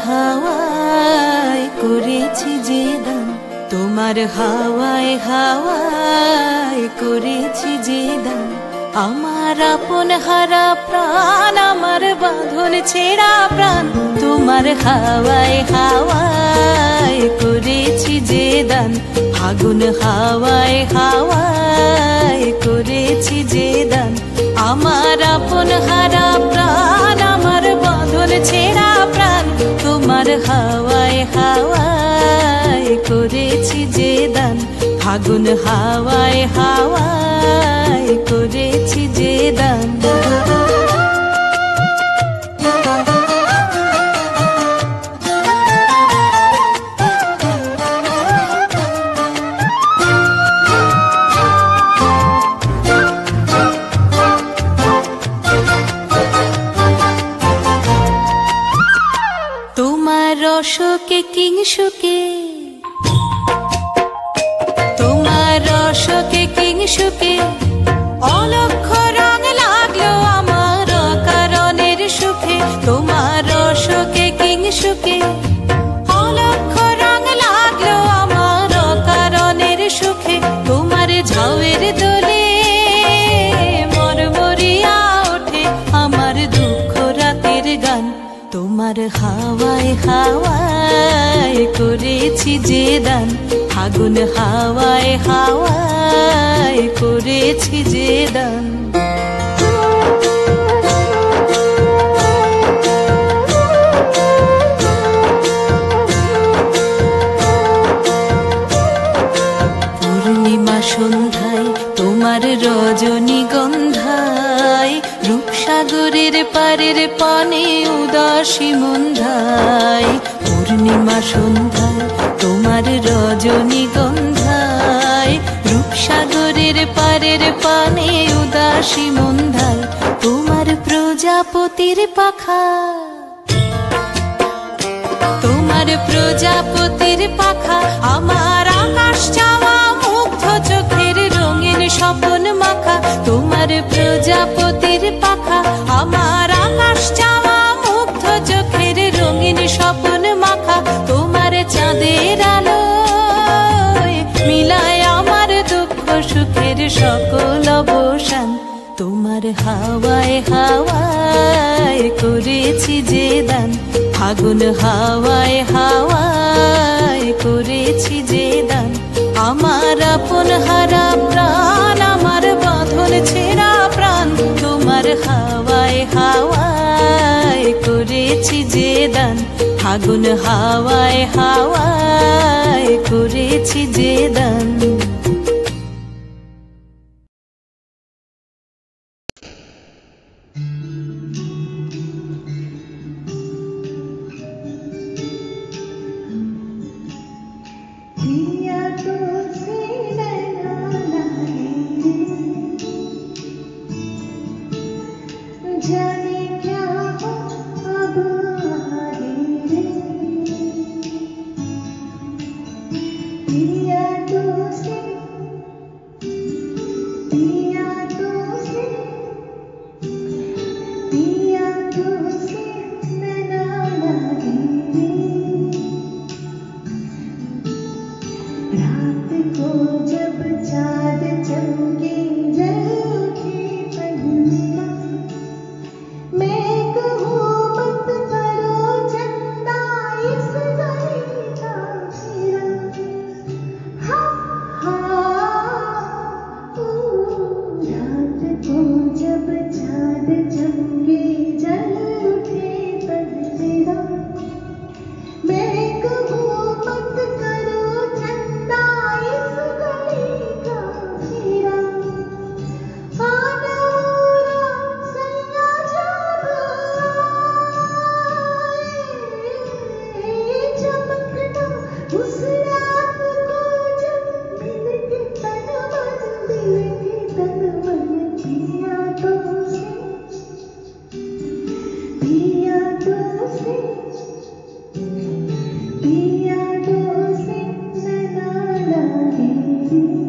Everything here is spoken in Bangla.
হাওয়ায় করেছি যে দান, তোমার হাওয়ায় হাওয়ায় করেছি যে দান। আমার আপন হারা প্রাণ, আমার বাঁধন ছেঁড়া প্রাণ, তোমার হাওয়ায় হাওয়ায় করেছি যে দান। ফাগুন হাওয়ায় হাওয়ায় করেছি যে দান। আমার আপন হারা প্রাণ, আমার বাঁধন ছেঁড়া প্রাণ, তোমার হাওয়ায় হাওয়ায় করেছি যে দান। ফাগুন হাওয়ায় হাওয়ায় করেছি যে দান। তোমার রসকে কিংসুকে, তোমার রসকে কিংসুকে অলক্ষ রং লাগলো আমার কারণের সুখে। তোমার রসকে কিংসুকে অলক্ষ রং লাগলো আমার কারণের সুখে। তোমার ঝাউয়ের দোলে মরমরিয়া ওঠে আমার দুঃখ রাতের গান। তোমার হাওয়ায় হাওয়ায় করেছি যে দান। ফাগুন হাওয়ায় হাওয়ায় করেছি যে দান। পূর্ণিমা সন্ধ্যায় তোমার রজনীগন্ধায়, রূপসাগরের পারের পানে উদাসী মন্ধায়। পূর্ণিমা সন্ধ্যায় তোমার রজনীগন্ধায়, রূপসাগরের পারের পানে উদাসী মন্ধায়। তোমার প্রজাপতির পাখা, তোমার প্রজাপতির পাখা আমার আকাশ চাওয়া মুগ্ধ চোখের রঙিন স্বপন মাখা। তোমার প্রজাপতির পাখা আমার আকাশ চাওয়া মুগ্ধ চোখের রঙিন স্বপন মাখা। তোমার চাঁদের আলোয় মিলায় আমার দুঃখ সুখের সকল অবসান। তোমার হাওয়ায় হাওয়ায় করেছি যে দান। ফাগুন হাওয়ায় হাওয়ায় করেছি যে দান। আমার আপন হারা প্রাণ, আমার বাঁধন ছেঁড়া প্রাণ, তোমার হাওয়ায় হাওয়ায় করেছি যে দান। ফাগুন হাওয়ায় হাওয়ায় করেছি যে দান। पिया तो से नैना लागे